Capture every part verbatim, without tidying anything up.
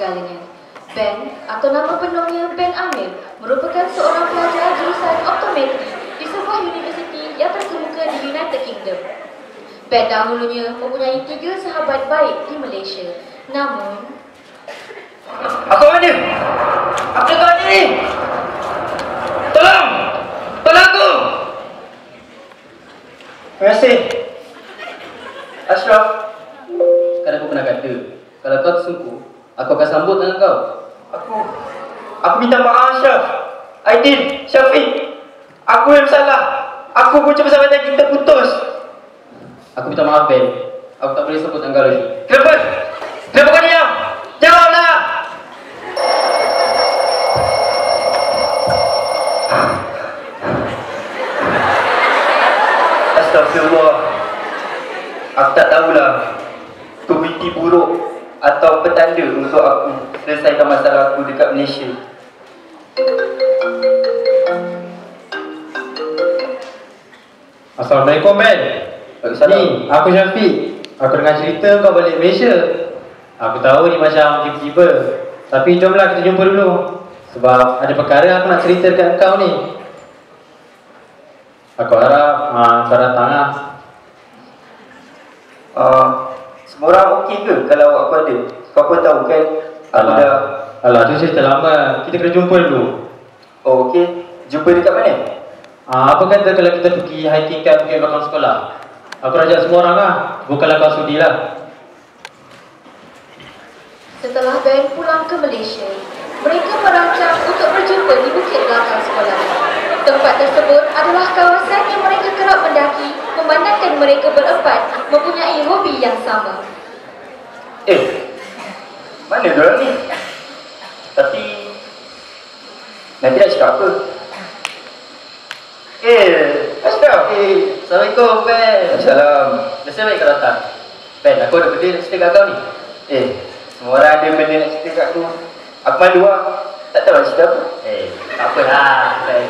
segalanya. Ben, atau nama penuhnya Ben Amir, merupakan seorang pelajar jurusan optometri di sebuah universiti yang terkemuka di United Kingdom. Ben dahulunya mempunyai tiga sahabat baik di Malaysia. Namun, aku mana? Apa kau ni? Tolong! Tolong aku! Terima kasih. Ashraf, kan aku pernah kata, kalau kau tersungkur, aku akan sambut dengan kau. Aku, aku minta maaf Ashraf. Aidil, Syafiq, aku yang salah. Aku pun persahabatan kita putus. Aku minta maaf Ben, aku tak boleh sebut dengan kau lagi. Kenapa? Kenapa kau diam? Jawablah! Astagfirullah. Aku tak tahulah itu mimpi buruk atau petanda untuk aku selesaikan masalah aku dekat Malaysia. Assalamualaikum Ben. Ni, aku Syafiq. Aku dengar cerita kau balik Malaysia. Aku tahu ni macam tiba-tiba, tapi jomlah kita jumpa dulu. Sebab ada perkara aku nak cerita dekat kau ni. Aku harap ha, kau datang lah. Uh, semua orang okey ke kalau aku ada? Kau pun tahu kan aku Alah, dah... alah tu cerita lama. Kita kena jumpa dulu. Oh okey. Jumpa dekat mana? Ha, apa kata kalau kita pergi hiking kat bukit belakang sekolah? Aku ajak semua orang lah. Bukanlah kau sudi lah. setelah Ben pulang ke Malaysia, mereka merancang untuk berjumpa di bukit belakang sekolah. Tempat tersebut adalah kawasan yang mereka kerap mendaki, memandangkan mereka berempat mempunyai hobi yang sama. Eh, mana diorang ni? Tapi nanti nak cakap apa? Eh, Ashraf. Eh, Assalamualaikum Ben. Assalam. Biasa baik kau datang. Ben, aku ada benda nak cerita kat kau ni. Eh, semua orang ada benda nak cerita kat aku. Aku malu lah. Tak tahu nak cerita apa. Eh, tak apalah Ben.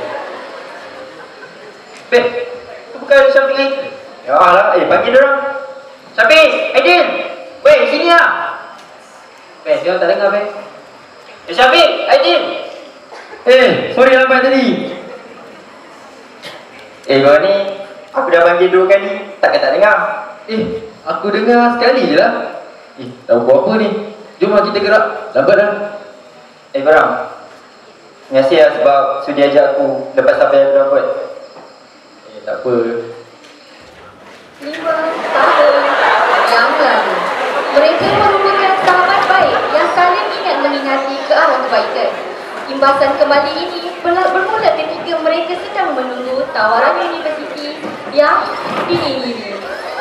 Ben, tu bukan Syafiq ni? Ya lah, eh panggil diorang. Syafiq, Aidil. Weh, sini lah. Ben, dia orang tak dengar Ben. Eh Syafiq, Aidil. Eh, sorry lambat tadi. Eh kau ni, aku dah panggil dua kali. Takkan tak dengar? Eh, aku dengar sekali je lah. Eh, tahu buat apa ni? Jomlah kita gerak. Lambat dah. Eh korang, terima kasih lah sebab sudi ajak aku lepas apa yang aku dah buat. Eh, tak apa. Lima tahun yang lalu, mereka merupakan sahabat baik yang saling ingat mengingati ke arah kebaikan. Imbasan kembali ini bermula ketika mereka sedang menunggu tawaran universiti yang diingini.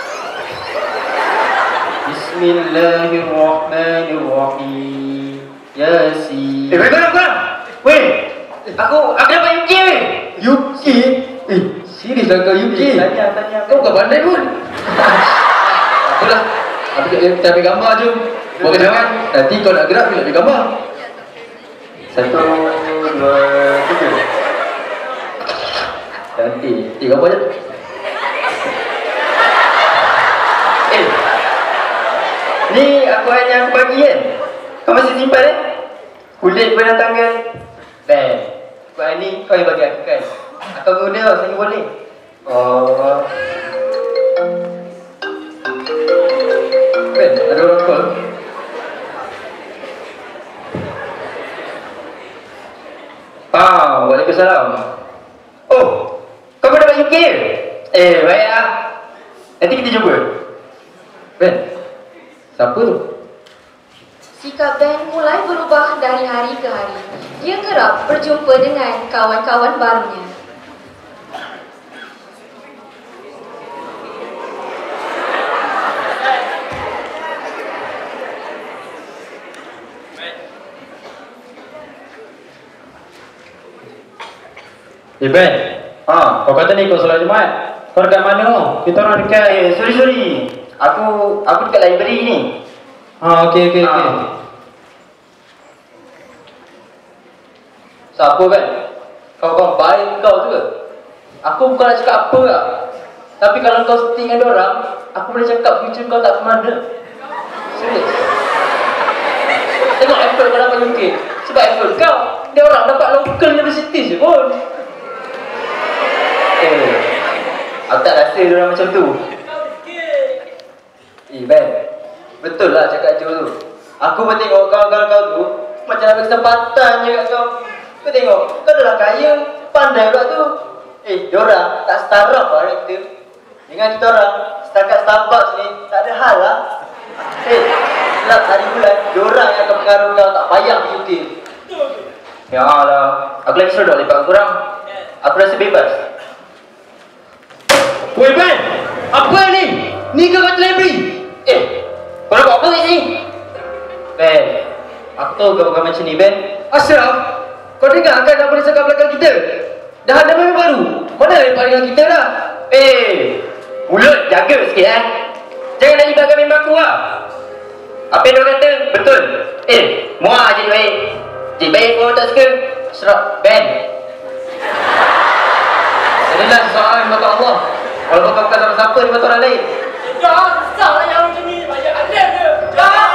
Bismillahirrahmanirrahim. Yasin. Eh, weh korang, korang! Weh, aku, aku dapat U K weh! U K? Eh, serius lah kau U K? Eh, tanya, tanya. Kau bukan pandai pun. Apalah, aku kita ambil gambar jom. Buat kenangan, nanti kau nak gerak, bila ambil gambar. Satu, dua, tiga. Cantik, tiga gambar je. Eh, ni aku hanya aku bagi kan? Kau masih simpan eh? Kulit pun dah tanggal. Ben, buat ni kau yang bagi aku kan. Aku guna saya boleh. Oh. Ben, ada orang call. Ah, waalaikumsalam. Oh, kau pun dapat U K? Eh, baik lah. Nanti kita jumpa. Ben, siapa tu? Sikap Ben mulai berubah dari hari ke hari. Dia kerap berjumpa dengan kawan-kawan barunya. Eh Ben, Ha. kau kata ni kau solat Jumaat. Kau dekat mana tu? Kita orang dekat. Eh, sorry sorry. Aku aku dekat library ni. Ha, okey okey okey. Ha. Siapa Ben? Kau kau baik kau tu ke? Aku bukan nak cakap apa lah. Tapi kalau kau stick dengan diorang, aku boleh cakap future kau tak ke mana. Serius. Tengok effort kat U K. Sebab effort kau, dia orang dapat local university je pun. Eh, aku tak rasa dia orang macam tu. Eh Ben, betul lah cakap Jo tu. Aku pun tengok kawan-kawan kau tu macam ada kesempatan je kat kau. Kau tengok, kau dah lah kaya, pandai pula tu. Eh, diorang tak startup lah kita. Dengan kita orang, setakat Starbucks ni, tak ada hal lah. Eh, setiap hari bulan, diorang yang akan pengaruh kau, tak payah pergi U K. Ya Allah, aku lagi sedar lepak korang. Aku rasa bebas. Woi Ben, apa ni? Ni kau kata library? Eh, kau nak buat apa kat sini? Ben, aku tahu kau bukan macam ni Ben. Ashraf, kau dengar kan apa dia cakap belakang kita? Dah ada member baru. Mana lepak dengan kita dah? Eh, mulut jaga sikit eh. Jangan nak libatkan member aku lah. Apa yang dia kata, betul. Eh, muak je baik. Jadi baik kau tak suka. Ashraf, Ben. Inilah soalan mata Allah. Walaupun kau bukan siapa-siapa di mata orang lain. Jangan salah yang macam ni. Banyak alim je. Jangan.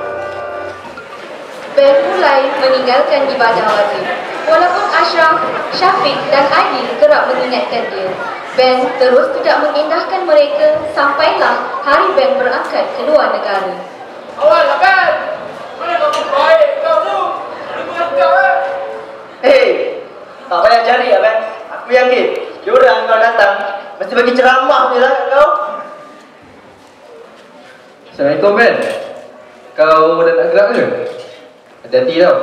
Ben mulai meninggalkan ibadah wajib. Walaupun Ashraf, Syafiq dan Aidil kerap mengingatkan dia, Ben terus tidak mengindahkan mereka sampailah hari Ben berangkat ke luar negara. Awal lah Ben. Mana kau baik kau tu? Ada buat kau eh. Hey, tak payah cari lah Ben. Aku yakin, diorang kau datang mesti bagi ceramah je lah kat kau. Assalamualaikum Ben. Kau dah nak gerak ke? Hati-hati tau.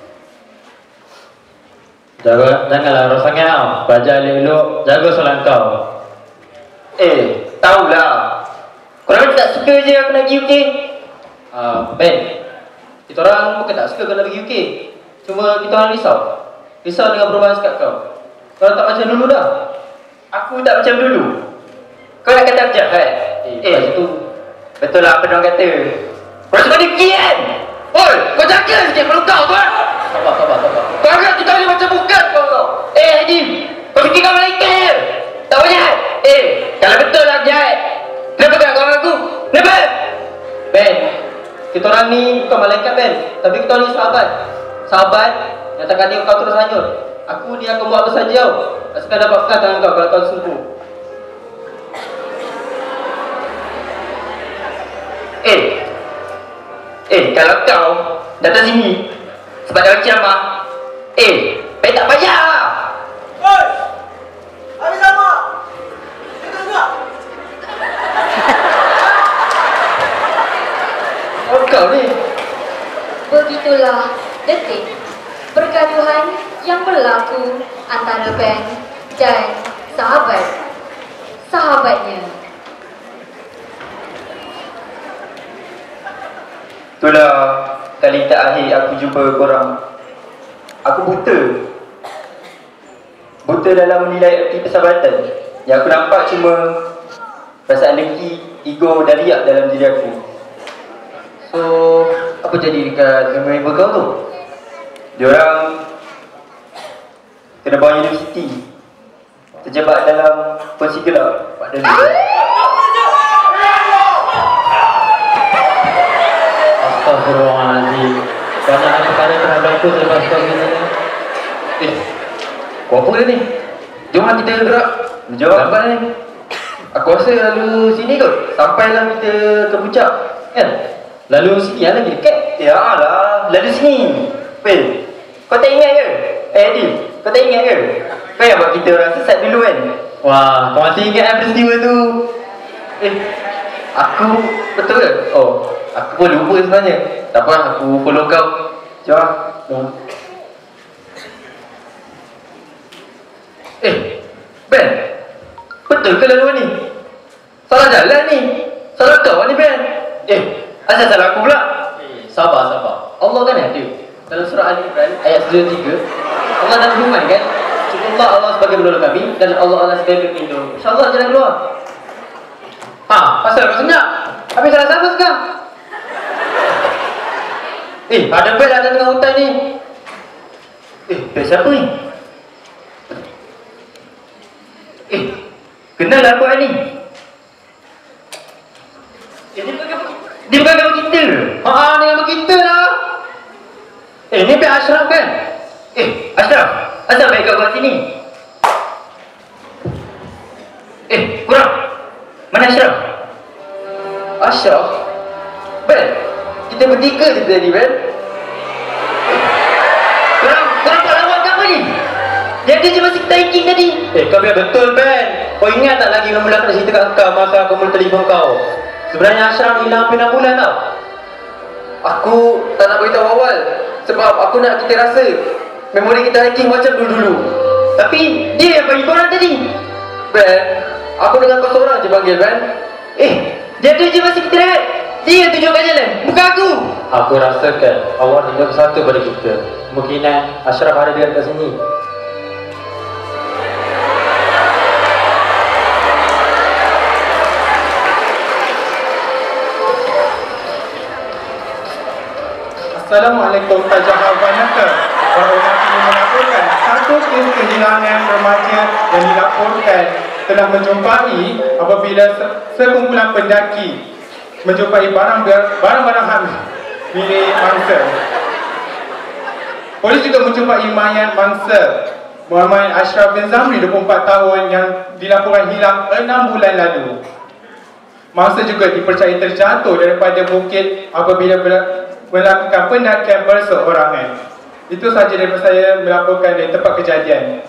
Jaga, janganlah rosak sangat tau. Baca elok-elok, jaga solat kau. Eh, tahulah. Korang tak suka je aku nak pergi U K. Uh, Ben, kita orang bukan tak suka kau nak pergi U K. Cuma kita orang risau. Risau dengan perubahan sikap kau. Kau tak macam dulu dah. Aku tak macam dulu. Kau nak kata macam kan? Eh, eh. Lepas tu, betul lah apa diorang kata. Korang semua dengki kan? Oi, kau jaga sikit mulut kau tu kan? sabar, sabar, sabar. Kau agak kita ni macam bukan kau tau. Eh Haji, kau fikir kau malaikat je? Tak banyak. Eh, kalau betul lah jahat, kenapa kau nak kawan aku? Kenapa? Ben, kita orang ni bukan malaikat Ben. Tapi kita orang ni sahabat. Sahabat yang takkan dia kau terus hanyut. Aku ni akan buat apa saja tau. Asalkan dapat pegang tangan kau kalau kau sungguh. Eh, eh kalau kau datang sini sebab dah ceramah, eh, baik tak payah lah. Oi. Habis sama. Kita enggak. Oh kau ni. Begitulah detik pergaduhan yang berlaku antara Ben dan sahabat sahabatnya. Itulah kali terakhir aku jumpa korang. Aku buta. Buta dalam menilai erti persahabatan. Yang aku nampak cuma perasaan dengki, ego dan riak dalam diri aku. So, apa jadi dekat member kau tu? Diorang kena bawa universiti, terjebak dalam kongsi gelap Pak Dali. Astagfirullahaladzim. Banyak ada perkara terhadap aku selepas kau gini. Eh, kau apa dia ni? Jom lah kita gerak. Jom. Lambat ni. Aku rasa lalu sini kot. Sampailah kita ke puncak. Kan? Lalu sini lah lagi dekat. Ya lah, lalu sini. Fel, kau tak ingat ke? Eh Adil, kau tak ingat ke? Kau yang buat kita orang sesat dulu kan? Wah, kau masih ingat kan peristiwa tu? Eh, aku betul ke? Oh, aku pun lupa sebenarnya. Tak apa, aku follow kau. Jom lah. Jom. Eh, Ben, betul ke laluan ni? Salah jalan ni. Salah kau ni Ben. Eh, asal salah aku pula? Eh, sabar, sabar. Allah kan ada. Dalam surah Ali Imran ayat sembilan puluh tiga, Allah dah berfirman kan, cukuplah Allah sebagai penolong kami dan Allah Allah sebagai pelindung. InsyaAllah jalan keluar. Ha, pasal kau senyap. Habis salah siapa sekarang? Eh, ada bel ada tengah hutan ni. Eh, bel siapa ni? Eh, kenal lah aku ni. Eh, dia bukan dia bukan kawan kita ke? Ha, dengan kita lah. Eh, Eh, ni pihak Ashraf kan? Eh, Ashraf, asal baik kau buat sini? Eh, kurang. Mana Ashraf? Ashraf? Ben, kita bertiga je tadi, Ben. Kurang, kurang buat lawan ke apa ni? Dia ada je masih kita hiking tadi. Eh, kau biar betul, Ben. Kau ingat tak lagi mula nak cerita kat kau masa aku mula telefon kau? Sebenarnya Ashraf hilang hampir enam bulan tau. Aku tak nak beritahu awal sebab aku nak kita rasa memori kita hiking macam dulu-dulu. Tapi dia yang bagi korang tadi. Ben, aku dengan kau seorang je panggil, Ben. Eh, dia ada je masih kita rehat. Dia yang tunjukkan jalan, bukan aku. Aku rasakan Allah tinggal satu pada kita. Kemungkinan Ashraf ada dia kat sini. Assalamualaikum Tajahal Banaka. Berhormat ini melaporkan satu kes kehilangan remaja yang dilaporkan telah menjumpai apabila sekumpulan pendaki menjumpai barang barang-barang milik mangsa. Polis juga menjumpai mayat mangsa Muhammad Ashraf bin Zamri, dua puluh empat tahun, yang dilaporkan hilang enam bulan lalu. Mangsa juga dipercayai terjatuh daripada bukit apabila melakukan pendakian berseorangan. Itu sahaja daripada saya melaporkan dari tempat kejadian.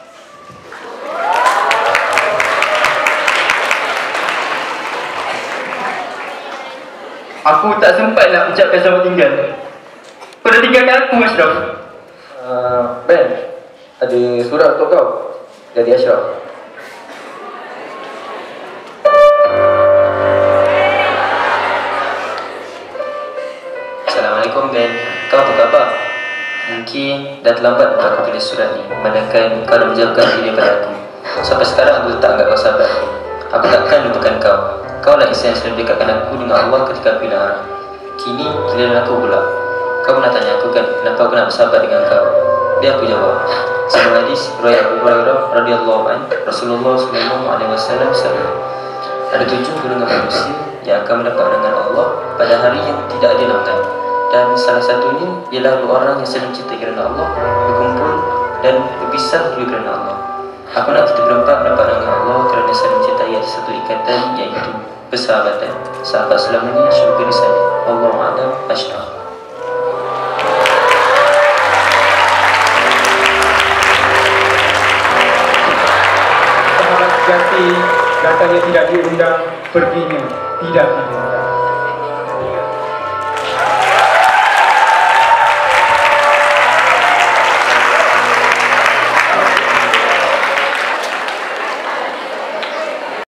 Aku tak sempat nak ucapkan selamat tinggal. Kau dah tinggalkan aku, Ashraf. Uh, Ben, ada surat untuk kau dari Ashraf. Assalamualaikum, Ben. Kau apa khabar? Mungkin dah terlambat untuk aku tulis surat ni, melainkan kau dah menjauhkan diri pada aku. Sampai sekarang aku tak anggap kau sahabat. Aku takkan lupakan kau. Kau lah insan yang selalu dekatkan aku dengan Allah ketika aku hilang arah. Kini giliran aku pula. Kau pernah tanya aku kan, kenapa aku nak bersahabat dengan kau? Biar aku jawab. Sebuah hadis riwayat Abu Hurairah radhiyallahu anhu, Rasulullah sallallahu alaihi wasallam bersabda, ada tujuh golongan manusia yang akan mendapat dengan Allah pada hari yang tidak ada lautan. Dan salah satunya ialah dua orang yang saling cinta kerana Allah, berkumpul dan berpisah juga kerana Allah. Aku nak kita berempat mendapat dengan Allah kerana saling cintai ada satu ikatan, iaitu persahabatan. Sahabat selamanya syurga di sana. Allahu a'lam. Ashraf. Sahabat sejati, datangnya tidak diundang, perginya tidak diundang.